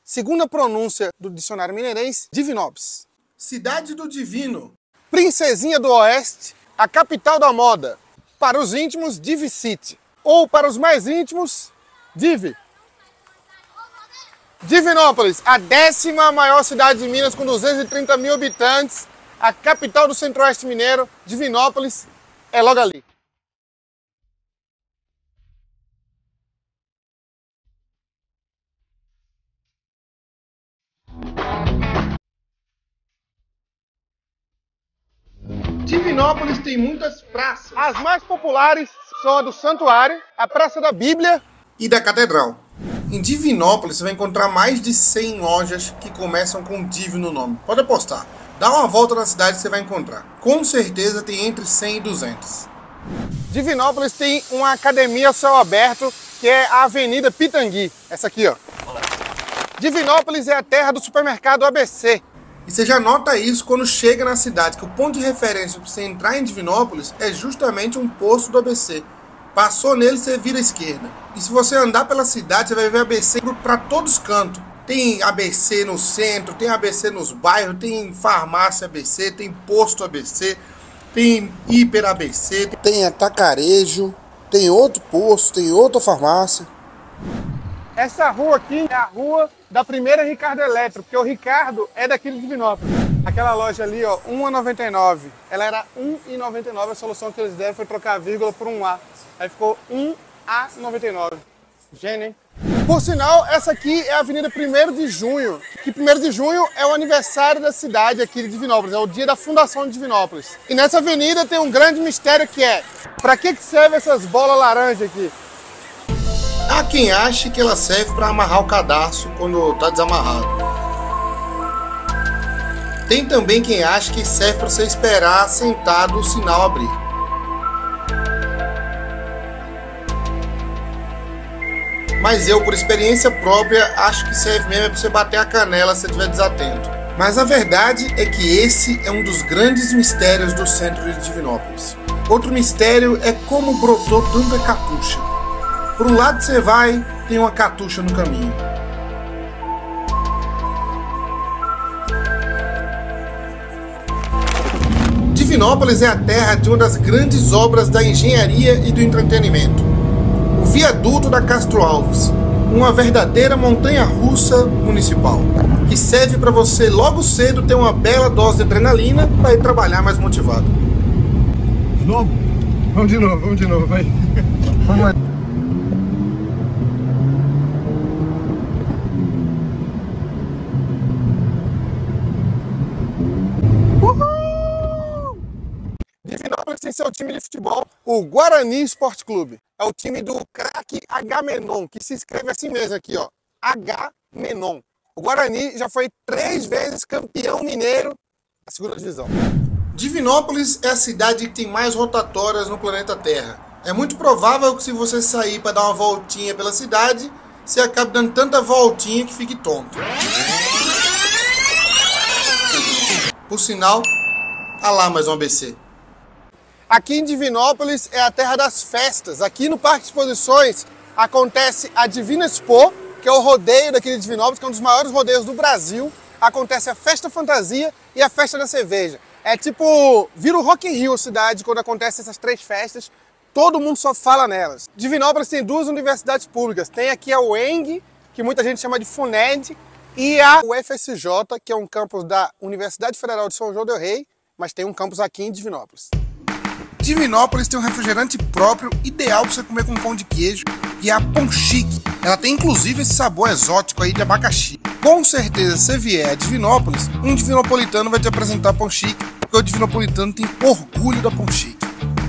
Segundo a pronúncia do dicionário mineirense, Divinópolis. Cidade do Divino. Princesinha do Oeste, a capital da moda. Para os íntimos, Divi City. Ou para os mais íntimos, Divi. Divinópolis, a 10ª maior cidade de Minas com 230 mil habitantes. A capital do Centro-Oeste mineiro, Divinópolis, é logo ali. Divinópolis tem muitas praças. As mais populares são a do Santuário, a Praça da Bíblia e da Catedral. Em Divinópolis você vai encontrar mais de 100 lojas que começam com Divi no nome. Pode apostar. Dá uma volta na cidade e você vai encontrar. Com certeza tem entre 100 e 200. Divinópolis tem uma academia a céu aberto, que é a Avenida Pitangui. Essa aqui, ó. Divinópolis é a terra do supermercado ABC. E você já nota isso quando chega na cidade, que o ponto de referência para você entrar em Divinópolis é justamente um posto do ABC. Passou nele, você vira à esquerda. E se você andar pela cidade, você vai ver ABC para todos os cantos. Tem ABC no centro, tem ABC nos bairros, tem farmácia ABC, tem posto ABC, tem hiper ABC, tem atacarejo, tem outro posto, tem outra farmácia. Essa rua aqui é a rua da primeira Ricardo Eletro, porque o Ricardo é daqui de Divinópolis. Aquela loja ali, ó, R$1,99. Ela era R$1,99, a solução que eles deram foi trocar a vírgula por um A. Aí ficou R$1,99. Gênio, hein? Por sinal, essa aqui é a Avenida 1º de Junho, que 1º de junho é o aniversário da cidade aqui de Divinópolis, é o dia da fundação de Divinópolis. E nessa avenida tem um grande mistério que é, para que serve essas bolas laranja aqui? Há quem ache que ela serve para amarrar o cadarço quando está desamarrado. Tem também quem acha que serve para você esperar sentado o sinal abrir. Mas eu, por experiência própria, acho que serve mesmo para você bater a canela se você estiver desatento. Mas a verdade é que esse é um dos grandes mistérios do centro de Divinópolis. Outro mistério é como brotou tanta catuxa. Por um lado você vai, tem uma catuxa no caminho. Divinópolis é a terra de uma das grandes obras da engenharia e do entretenimento. O viaduto da Castro Alves, uma verdadeira montanha-russa municipal, que serve para você logo cedo ter uma bela dose de adrenalina para ir trabalhar mais motivado. De novo? Vamos de novo, vai. Vamos lá. Divinópolis tem seu time de futebol, o Guarani Esporte Clube. É o time do craque Agamenon, que se escreve assim mesmo aqui, ó. Agamenon. O Guarani já foi 3 vezes campeão mineiro da 2ª divisão. Divinópolis é a cidade que tem mais rotatórias no planeta Terra. É muito provável que se você sair para dar uma voltinha pela cidade, você acabe dando tanta voltinha que fique tonto. Por sinal, ah lá mais um ABC. Aqui em Divinópolis é a terra das festas. Aqui no Parque de Exposições acontece a Divina Expo, que é o rodeio daqui de Divinópolis, que é um dos maiores rodeios do Brasil. Acontece a Festa Fantasia e a Festa da Cerveja. É tipo, vira o Rock in Rio a cidade quando acontecem essas 3 festas. Todo mundo só fala nelas. Divinópolis tem 2 universidades públicas. Tem aqui a UENG, que muita gente chama de FUNED, e a UFSJ, que é um campus da Universidade Federal de São João del Rei, mas tem um campus aqui em Divinópolis. Divinópolis tem um refrigerante próprio, ideal para você comer com pão de queijo, e é a Ponchique. Ela tem inclusive esse sabor exótico aí de abacaxi. Com certeza, se você vier a Divinópolis, um divinopolitano vai te apresentar a Ponchique, porque o divinopolitano tem orgulho da Ponchique.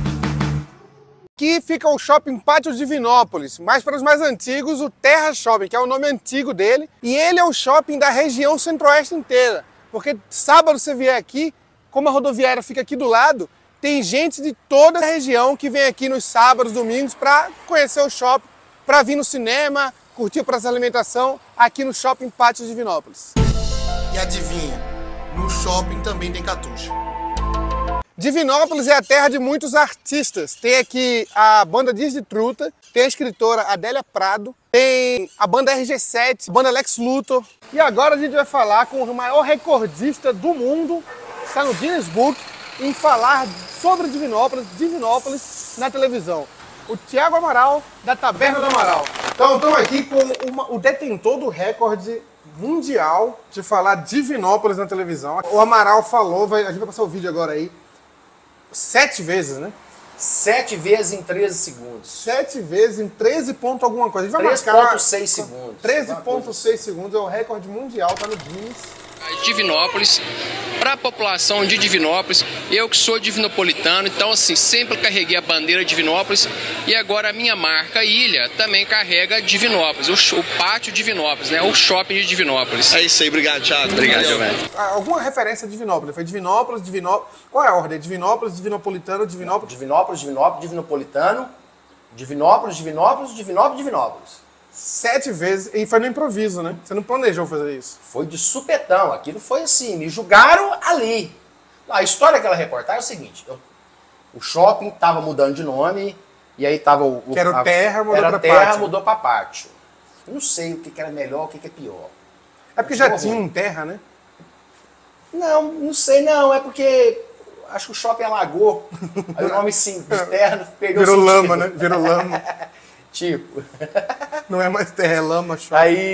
Aqui fica o Shopping Pátio Divinópolis, mas para os mais antigos, o Terra Shopping, que é o nome antigo dele, e ele é o shopping da região centro-oeste inteira, porque sábado você vier aqui, como a rodoviária fica aqui do lado, tem gente de toda a região que vem aqui nos sábados, domingos, para conhecer o shopping, para vir no cinema, curtir o praça de alimentação, aqui no Shopping Pátio Divinópolis. E adivinha, no shopping também tem catuxa. Divinópolis é a terra de muitos artistas. Tem aqui a banda Dias de Truta, tem a escritora Adélia Prado, tem a banda RG7, a banda Lex Luthor. E agora a gente vai falar com o maior recordista do mundo, está no Guinness Book, em falar sobre Divinópolis na televisão. O Thiago Amaral, da Taberna do Amaral. Então, estamos aqui com o detentor do recorde mundial de falar Divinópolis na televisão. O Amaral falou, a gente vai passar o vídeo agora aí, 7 vezes, né? 7 vezes em 13 segundos. 7 vezes em 13 ponto alguma coisa. 13,6 segundos. 13,6 segundos é o recorde mundial, tá no Guinness. Divinópolis, para a população de Divinópolis, eu que sou divinopolitano, então assim, sempre carreguei a bandeira de Divinópolis e agora a minha marca Ilha também carrega Divinópolis, o pátio Divinópolis, né, o shopping de Divinópolis. É isso aí, obrigado, Thiago. Obrigado, Giovanni. Alguma referência a Divinópolis? Foi Divinópolis, qual é a ordem? Divinópolis, Divinopolitano, Divinópolis? Divinopolitano, Divinópolis. 7 vezes, e foi no improviso, né? Você não planejou fazer isso. Foi de supetão, aquilo foi assim, me julgaram ali. A história daquela reportagem é o seguinte, o shopping estava mudando de nome, e aí tava que era o Terra, mudou era pra Terra, Pátio. mudou pra Pátio. Eu não sei o que era melhor, o que é pior. É porque já tinha um Terra, né? Não sei não, é porque acho que o shopping alagou, aí o nome sim, de Terra perdeu Virou sentido. lama, né? Virou lama. Tipo. Não é mais Terra, é lama, shopping.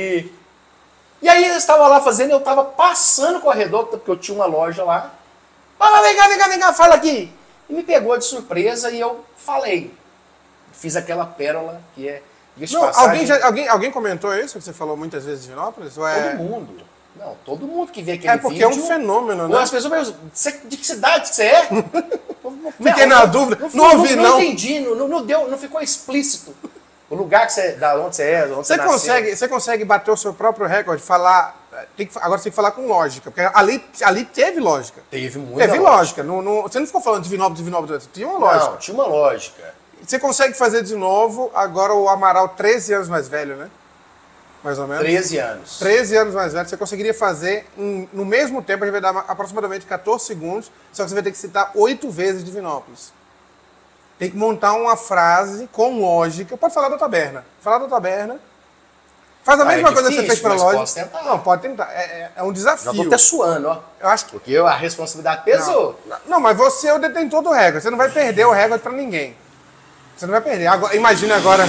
E aí eu estava lá fazendo, eu estava passando o corredor, porque eu tinha uma loja lá. Fala, vem cá, fala aqui. E me pegou de surpresa e eu falei. Fiz aquela pérola que é... Não, alguém comentou isso, que você falou muitas vezes de Divinópolis? Ou é... Todo mundo. Não, todo mundo que vê aquele vídeo... É porque é um fenômeno, né? As pessoas perguntam, de que cidade que você é? Fiquei na dúvida. Não ouvi, não. Não entendi, não ficou explícito. O lugar que você, da onde você é, onde você nasceu. Você consegue bater o seu próprio recorde, falar... agora você tem que falar com lógica, porque ali teve lógica. Teve muita lógica. Você não ficou falando Divinópolis, tinha uma lógica. Não, tinha uma lógica. Você consegue fazer de novo, agora o Amaral 13 anos mais velho, né? Mais ou menos. 13 anos. 13 anos mais velho, você conseguiria fazer no mesmo tempo, a gente vai dar aproximadamente 14 segundos, só que você vai ter que citar 8 vezes Divinópolis. Tem que montar uma frase com lógica. Pode falar da taberna. Falar da taberna. Faz a mesma coisa que você fez para a loja. Posso tentar. Não, pode tentar. É um desafio. Já tô até suando, ó. Eu acho que... Porque a responsabilidade pesou. Não, mas você é o detentor do recorde. Você não vai perder o recorde para ninguém. Você não vai perder. Imagina agora...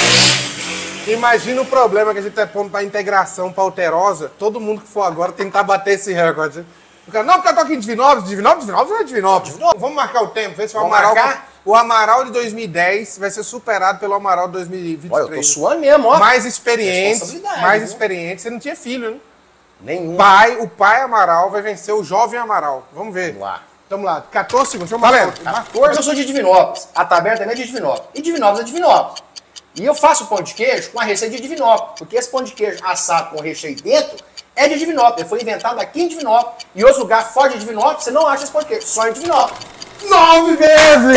Imagina o problema que a gente está pondo para integração pauterosa. Todo mundo que for agora tentar bater esse recorde. Não, porque eu tô aqui em Divinópolis não é Divinópolis. Vamos marcar o tempo, ver se o Amaral... O Amaral de 2010 vai ser superado pelo Amaral de 2023. Olha, eu tô suando mesmo, ó. Mais experiente. Você não tinha filho, né? Nenhum. O pai Amaral vai vencer o jovem Amaral. Vamos ver. Tamo lá. 14 segundos. Valendo. Eu sou de Divinópolis. A taberna também é de Divinópolis. E Divinópolis é Divinópolis. E eu faço pão de queijo com a receita de Divinópolis. Porque esse pão de queijo assado com recheio dentro é de Divinópolis. Ele foi inventado aqui em Divinópolis. E outro lugar fora de Divinópolis, você não acha esse pão de queijo. Só em Divinópolis. 9 vezes!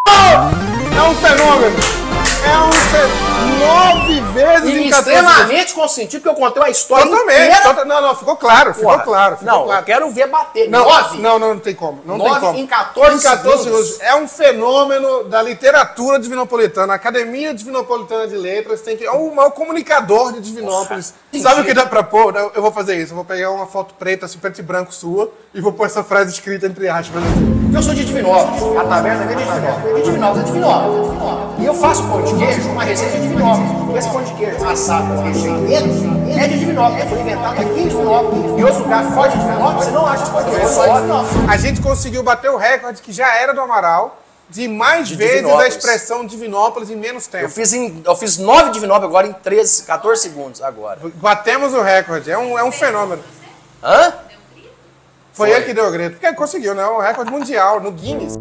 É um fenômeno! 9 vezes e em 14 extremamente consentido, porque eu contei uma história inteira. Totalmente. Não, ficou claro. Eu quero ver bater. Não tem como. Não 9 tem como. em 14 segundos. É um fenômeno da literatura divinopolitana. A Academia Divinopolitana de Letras tem que... É o maior comunicador de Divinópolis. Sabe o que dá pra pôr? Eu vou fazer isso. Eu vou pegar uma foto preta, assim, preto e branco sua, e vou pôr essa frase escrita entre aspas. Assim. Eu sou de Divinópolis. A taberna é de Divinópolis. E Divinópolis é Divinópolis. E eu faço pão de queijo com uma receita de Divinópolis. Esse pão de queijo assado com recheio dentro é de Divinópolis. Ele foi inventado aqui em Divinópolis. E outro lugar fora de Divinópolis, você não acha esse pão de queijo. Só em Divinópolis. A gente conseguiu bater o recorde que já era do Amaral, de mais vezes a expressão Divinópolis em menos tempo. Eu fiz 9 Divinópolis agora em 14 segundos agora. Batemos o recorde. É um fenômeno. Hã? Foi ele que deu o grito. Porque ele conseguiu, né? É um recorde mundial, no Guinness.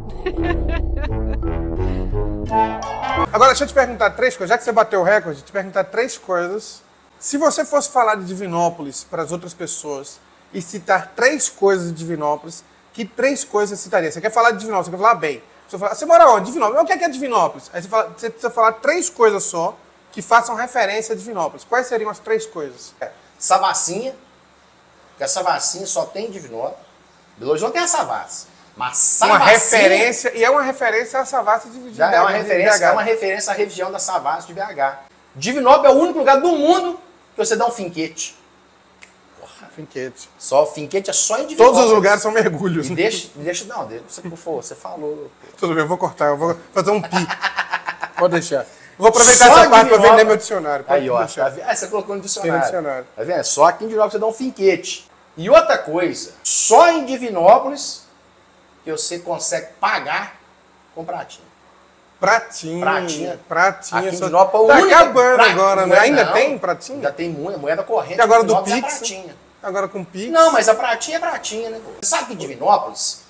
Agora, deixa eu te perguntar 3 coisas. Já que você bateu o recorde, te perguntar 3 coisas. Se você fosse falar de Divinópolis para as outras pessoas e citar 3 coisas de Divinópolis, que 3 coisas você citaria? Você quer falar de Divinópolis, você quer falar bem. Você mora onde? Divinópolis. O que é Divinópolis? Aí você precisa falar 3 coisas só que façam referência a Divinópolis. Quais seriam as 3 coisas? Savassinha. Porque a Savassinha só tem em Divinópolis. Belo Horizonte tem a Savassi. Mas Savassi, uma referência, e é uma referência a Savassi de BH. Já é uma referência à região da Savassi de BH. Divinópolis é o único lugar do mundo que você dá um finquete. Finquete. Só finquete é só em Divinópolis. Todos os lugares são mergulhos. E deixa, não, você falou. Tudo bem, eu vou cortar, eu vou fazer um pi. Pode deixar. Vou aproveitar essa parte para vender meu dicionário. Aí, ó, você colocou no dicionário. Tá vendo? Só aqui em Divinópolis você dá um finquete. E outra coisa, só em Divinópolis que você consegue pagar com pratinha. Pratinha. Aqui em Só... Divinópolis, tá acabando agora, né? Ainda tem pratinha? Ainda tem moeda corrente. E agora do Pix? pratinha. Agora com Pix? Não, mas a pratinha é pratinha, né? Você sabe que em Divinópolis,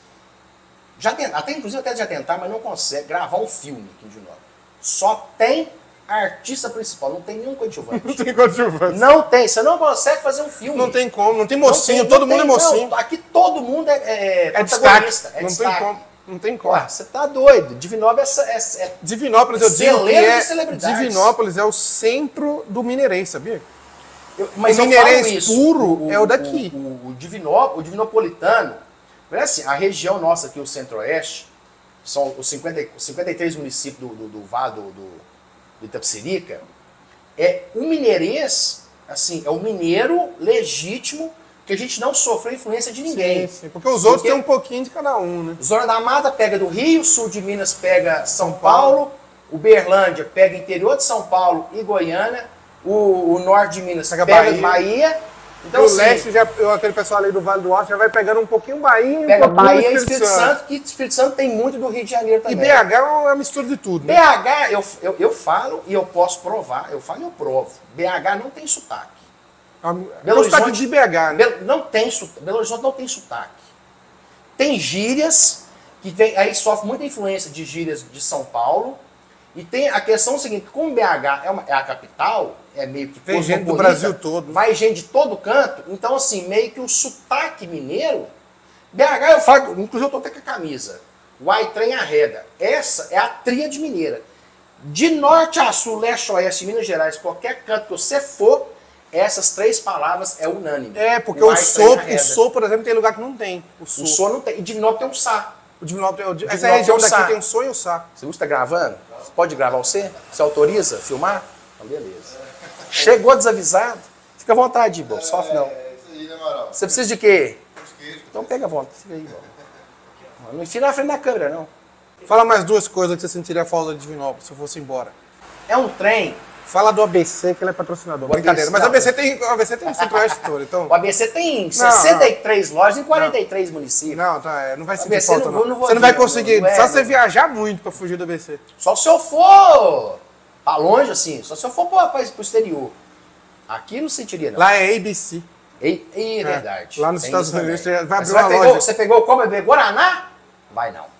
inclusive já tentaram, mas não consegue gravar um filme aqui em Divinópolis. Só tem artista principal, não tem nenhum coadjuvante. Não tem coadjuvante. Não tem, você não consegue fazer um filme. Não tem como, não tem mocinho, todo mundo é mocinho. Não, aqui todo mundo é protagonista. É não destaque. tem como. Não tem como. Ué, você tá doido. Divinópolis é Divinópolis, eu digo que de celebridades. Divinópolis é o centro do Mineirês, sabia? Mas o Mineirês puro é o daqui. O Divinopolitano, é assim, a região nossa aqui, o Centro-Oeste, são os 53 municípios do Vale do Itapecerica, é o mineirês, assim, é o mineiro legítimo, que a gente não sofreu influência de ninguém. Sim, porque os outros têm um pouquinho de cada um, né? Zona da Mata pega do Rio, sul de Minas pega São Paulo, Uberlândia pega interior de São Paulo e Goiânia, o norte de Minas pega Bahia. Então, o leste, aquele pessoal ali do Vale do Alto já vai pegando um pouquinho Bahia e pega um pouquinho Bahia e Espírito Santo, que Espírito Santo tem muito do Rio de Janeiro também. E BH é uma mistura de tudo, né? BH, eu falo e eu posso provar, eu falo e eu provo. BH não tem sotaque. Belo Horizonte de BH, né? Belo Horizonte não tem sotaque. Tem gírias, aí sofre muita influência de gírias de São Paulo. E tem a questão seguinte, como BH é a capital, é meio que vem gente do Brasil todo. Vai gente de todo canto, então assim, meio que o sotaque mineiro, BH eu falo, inclusive eu tô até com a camisa, Uai Trem Arreda. Essa é a tríade mineira. De norte a sul, leste a oeste, Minas Gerais, qualquer canto que você for, essas três palavras é unânime. É, porque o Sô, por exemplo, tem lugar que não tem. O Sô não tem. E Divinópolis tem um Sá. Essa região daqui tem um Sô e o Sá. Você está gravando? Você pode gravar você? Você autoriza filmar? Então, beleza. Chegou desavisado? Fica à vontade, Ibo. Sofre não. Você precisa de quê? Então pega a vontade. Fica aí, não enfia na frente da câmera, não. Fala mais duas coisas que você sentiria falta de Divinópolis se eu fosse embora. É um trem. Fala do ABC, que ele é patrocinador. Brincadeira. Mas o ABC tem o Centro-Oeste todo. Então... O ABC tem 63 lojas em 43 municípios. Não, não vai sentir falta, não. Você não vai conseguir. Só você viajar muito pra fugir do ABC. Só se eu for pra longe, assim. Só se eu for pro exterior. Aqui não sentiria, não. Lá é ABC. É verdade. Lá nos Estados Unidos vai abrir uma loja. Você pegou o copo bebê Guaraná? Vai não.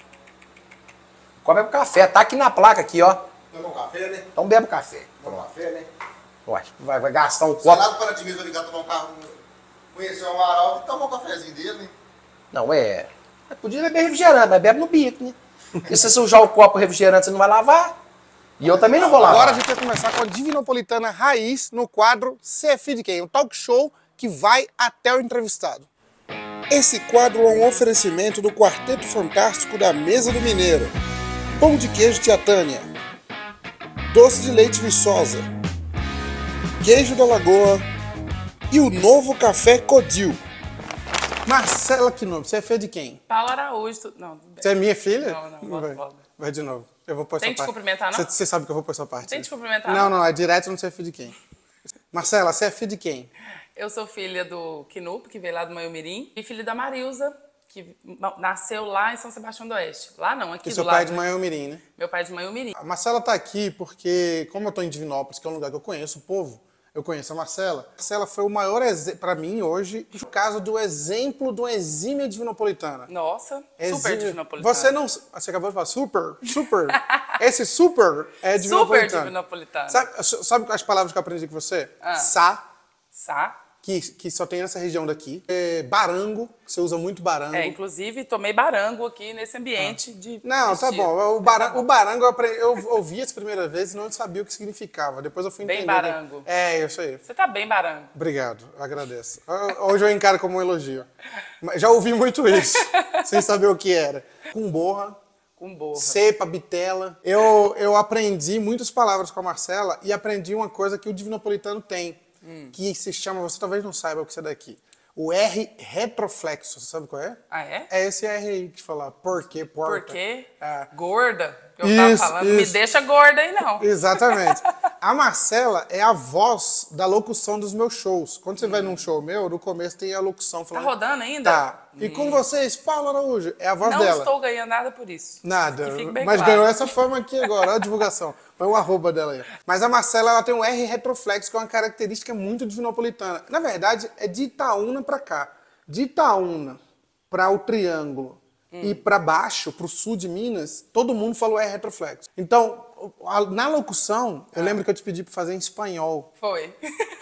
Copo é pro café. Tá aqui na placa, aqui, ó. Toma um café, né? Então bebe café. Toma um café, né? Ué, vai gastar um Sei copo. lá do Paraty vai ligar tomar um carro, conhecer o Amaral e tomar um cafezinho dele, né? Não, podia beber refrigerante, mas bebe no bico, né? E se você sujar o copo refrigerante, você não vai lavar? E eu também não vou lavar. Agora a gente vai começar com a Divinopolitana Raiz no quadro CFI de Quem? Um talk show que vai até o entrevistado. Esse quadro é um oferecimento do Quarteto Fantástico da Mesa do Mineiro. Pão de queijo Tia Tânia. Doce de leite Viçosa. Queijo da Lagoa. E o novo café Codil. Marcela Quinones, você é filha de quem? Paula Araújo. Não, você é minha filha? Não. Vai de novo. Eu vou pôr essa parte. Tem que cumprimentar, não? Você sabe que eu vou pôr essa parte. Tem que cumprimentar? Não, é direto, não sei filho de quem. Marcela, você é filha de quem? Eu sou filha do Quinup, que veio lá do Maiomirim, e filha da Marilza, que nasceu lá em São Sebastião do Oeste. Lá não, aqui do lado. Seu pai é de Maiomirim, né? Meu pai é de Maiomirim. A Marcela tá aqui porque, como eu tô em Divinópolis, que é um lugar que eu conheço o povo, eu conheço a Marcela. A Marcela foi o maior exemplo, pra mim, hoje, por causa do exemplo de uma exímia divinopolitana. Nossa, super divinopolitana. Você acabou de falar super? Esse super é divinopolitano. Super divinopolitano. Sabe as palavras que eu aprendi com você? Sá. Que só tem nessa região daqui. Barango, você usa muito barango. Inclusive tomei barango aqui nesse ambiente de... Não, tá bom. O barango eu ouvi essa primeira vez e não sabia o que significava. Depois eu fui entender. Bem barango. Isso aí. Você tá bem barango. Obrigado, agradeço. Hoje eu encaro como um elogio. Já ouvi muito isso. sem saber o que era. Com borra. Com borra. Cepa, bitela. Eu aprendi muitas palavras com a Marcela e aprendi uma coisa que o divinopolitano tem, que se chama, você talvez não saiba o que é daqui, o R retroflexo. Você sabe qual é? Ah, é? É esse R aí que fala por quê, porta. Por quê? É. Gorda. Que eu tava falando. Me deixa gorda aí, não. Exatamente. A Marcela é a voz da locução dos meus shows. Quando você vai num show meu, no começo tem a locução falando... Tá rodando ainda? Tá. E com vocês, Paulo Araújo. É a voz Não dela. estou ganhando nada por isso. Nada. Que fique bem Mas claro. ganhou essa fama aqui agora. Olha a divulgação. Põe o arroba dela aí. Mas a Marcela, ela tem um R retroflexo, que é uma característica muito divinopolitana. Na verdade, é de Itaúna pra cá. De Itaúna pra o Triângulo e pra baixo, pro sul de Minas, todo mundo falou R retroflexo. Então, na locução, eu lembro que eu te pedi pra fazer em espanhol. Foi.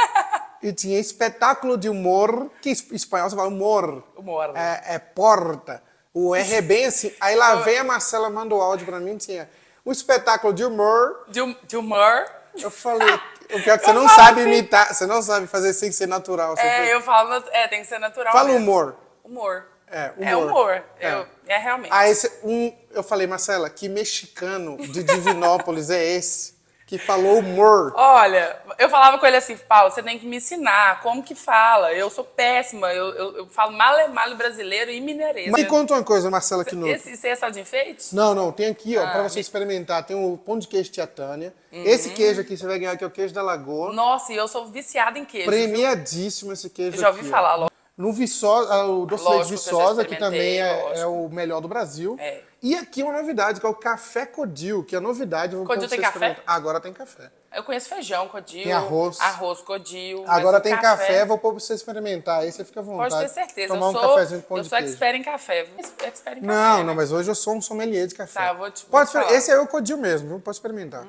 E tinha espetáculo de humor, que em espanhol você fala humor. Humor. É porta. O R é bem assim. Aí lá vem a Marcela, manda o áudio pra mim, tinha um espetáculo de humor. De humor. Eu falei, o que é que você não sabe imitar, você não sabe fazer sem ser natural. Eu falo, tem que ser natural. Fala mesmo. humor. Humor. É, humor. É humor. É. É realmente. Aí eu falei, Marcela, que mexicano de Divinópolis é esse que falou humor? Olha, eu falava com ele assim, Paulo, você tem que me ensinar como que fala. Eu sou péssima, eu falo male brasileiro e mineirês. Mas me conta uma coisa, Marcela Quinoto. Esse é só de enfeite? Não, tem aqui, ó, pra você experimentar. Tem o pão de queijo Tia Tânia. Esse queijo aqui você vai ganhar, que é o queijo da Lagoa. Nossa, e eu sou viciada em queijo. Premiadíssimo esse queijo Eu já ouvi aqui, falar, ó. No Viçosa, o doce de leite Lógico que eu já Viçosa, que experimentei, também é o melhor do Brasil. É. E aqui uma novidade, que é o café Codil, que é novidade. Codil tem café? Agora tem café. Eu conheço feijão, codil. Tem arroz. Arroz, codil. Agora mas tem café, vou pôr pra você experimentar. Aí você fica à vontade. Pode ter certeza. Tomar um cafezinho de pão Eu de sou queijo. expert em café. Expert em Não, café, não, né? mas hoje eu sou um sommelier de café. Tá, eu vou te Pode falar. Esse é o Codil mesmo, viu? Pode experimentar.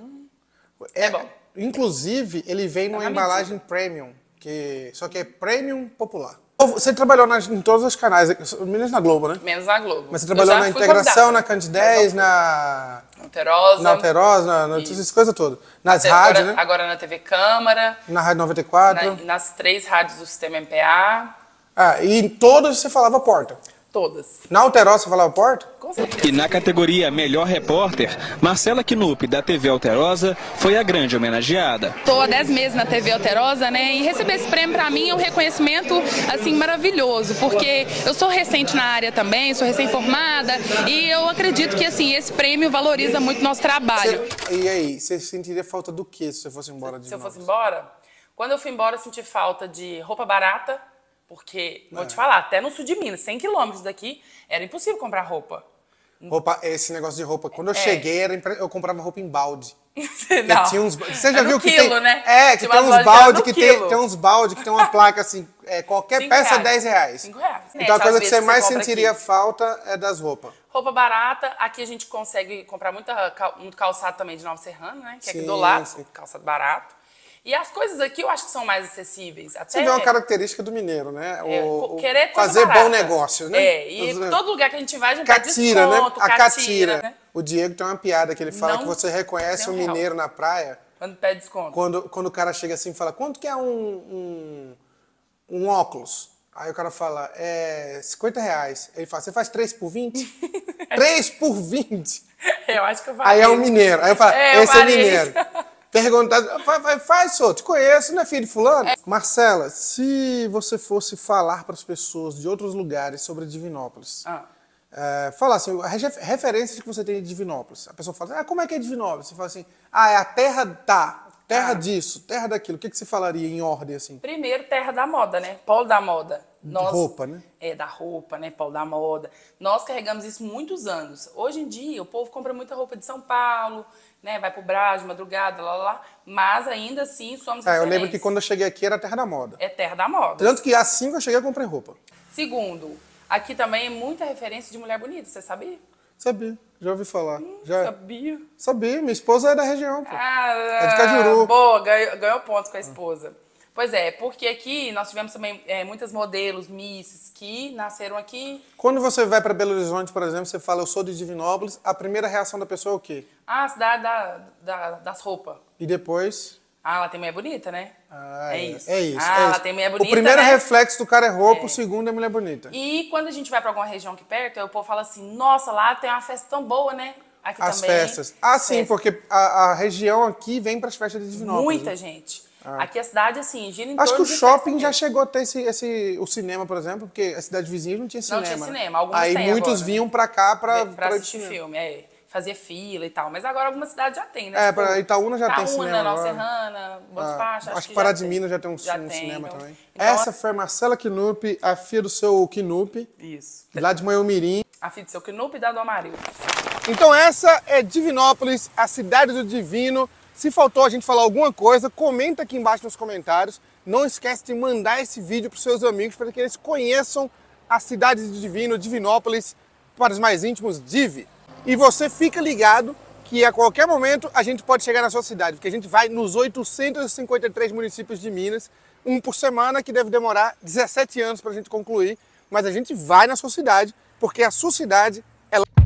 É bom. Inclusive, ele vem numa na embalagem premium, só que é premium popular. Você trabalhou em todos os canais, menos na Globo, né? Menos na Globo. Mas você trabalhou Eu já na fui Integração, convidada. na Candidez, na Alterosa. Alterosa, essas coisas todas. Nas Agora, rádios, né? Agora na TV Câmara. Na Rádio 94. Nas 3 rádios do Sistema MPA. E em todas você falava porta. Todas. Na Alterosa você falava porta? Com certeza. E na categoria Melhor Repórter, Marcela Knupp, da TV Alterosa, foi a grande homenageada. Estou há 10 meses na TV Alterosa, né? E receber esse prêmio para mim é um reconhecimento assim maravilhoso, porque eu sou recente na área também, sou recém-formada e eu acredito que assim esse prêmio valoriza muito nosso trabalho. E aí, você sentiria falta do quê se você fosse embora de Se eu Divinópolis? fosse embora, quando eu fui embora eu senti falta de roupa barata, porque, vou te falar, até no sul de Minas, 100 quilômetros daqui, era impossível comprar roupa. Esse negócio de roupa. Quando eu cheguei, eu comprava roupa em balde. Não. Tinha uns, você já É no viu que quilo, tem, né? que Tinha tem umas uns lojas que era balde no que quilo. tem uns balde que tem uma placa assim, qualquer 5 peça reais. R$10. 5 reais. Então a Às coisa que vezes você mais compra sentiria aqui. falta é das roupas. Roupa barata, aqui a gente consegue comprar muito calçado também de Nova Serrana, né? Que é aqui Sim, do lado, sim. calçado barato. E as coisas aqui eu acho que são mais acessíveis. Até Você vê uma característica do mineiro, né? querer coisa fazer barata. bom negócio, né? E todo lugar que a gente vai, a gente dá Catira, né? desconto, A catira. né? O Diego tem uma piada que ele fala Não que você reconhece tem um um real. mineiro na praia Quando pede desconto. quando o cara chega assim e fala, quanto que é um óculos? Aí o cara fala, R$50. Ele fala, você faz 3 por 20? 3 por 20? Eu acho que eu falei. Aí é um mineiro. Aí eu falo, eu esse é falei mineiro. isso. Perguntar, faz, senhor, te conheço, não é filho de fulano? Marcela, se você fosse falar para as pessoas de outros lugares sobre Divinópolis, fala assim, referências que você tem de Divinópolis. A pessoa fala, como é que é Divinópolis? Você fala assim, é a terra disso, terra daquilo. O que você falaria em ordem assim? Primeiro, terra da moda, né? Polo da moda. Roupa, né? Da roupa, né? Polo da moda. Nós carregamos isso muitos anos. Hoje em dia, o povo compra muita roupa de São Paulo, né? Vai pro Brás de madrugada, lá. Mas ainda assim, somos Eu referência. lembro que quando eu cheguei aqui era terra da moda. É terra da moda. Tanto que assim que eu cheguei eu comprei roupa. Segundo, aqui também é muita referência de mulher bonita, você sabia? Sabia, já ouvi falar. Sabia. Minha esposa é da região, pô. É de Cajuru. Boa, ganhou pontos com a esposa. Pois é, porque aqui nós tivemos também muitas modelos, misses, que nasceram aqui. Quando você vai para Belo Horizonte, por exemplo, você fala, eu sou de Divinópolis, a primeira reação da pessoa é o quê? A cidade das roupas. E depois? Ah, ela tem mulher bonita, né? Ah, é isso. É isso. Ah, ela tem mulher bonita, o primeiro né? reflexo do cara é roupa, o segundo é mulher bonita. E quando a gente vai pra alguma região aqui perto, aí o povo fala assim, nossa, lá tem uma festa tão boa, né? Aqui As também. festas. Ah, sim, porque a região aqui vem para as festas de Divinópolis. Muita né? gente. Aqui a cidade, assim, gira em torno Acho que o de shopping festa já mesmo. chegou a ter o cinema, por exemplo, porque a cidade vizinha não tinha cinema. Não tinha né? cinema, algumas Aí têm muitos agora. vinham pra cá pra assistir filme, fazia fila e tal. Mas agora algumas cidades já tem, né? Pra Itaúna já tem cinema Itaúna, Nova agora. Serrana, Bons Pastos, Acho que Pará de Minas já tem um tem, cinema então. também. Então, Essa foi a Marcela Knupp, a filha do seu Knupp, Isso. lá de Manhumirim. A filha do seu Knupp e da do Amaril. Então essa é Divinópolis, a cidade do divino. Se faltou a gente falar alguma coisa, comenta aqui embaixo nos comentários. Não esquece de mandar esse vídeo para os seus amigos para que eles conheçam a cidade do divino, Divinópolis, para os mais íntimos, Divi. E você fica ligado que a qualquer momento a gente pode chegar na sua cidade, porque a gente vai nos 853 municípios de Minas, um por semana, que deve demorar 17 anos para a gente concluir, mas a gente vai na sua cidade, porque a sua cidade, ela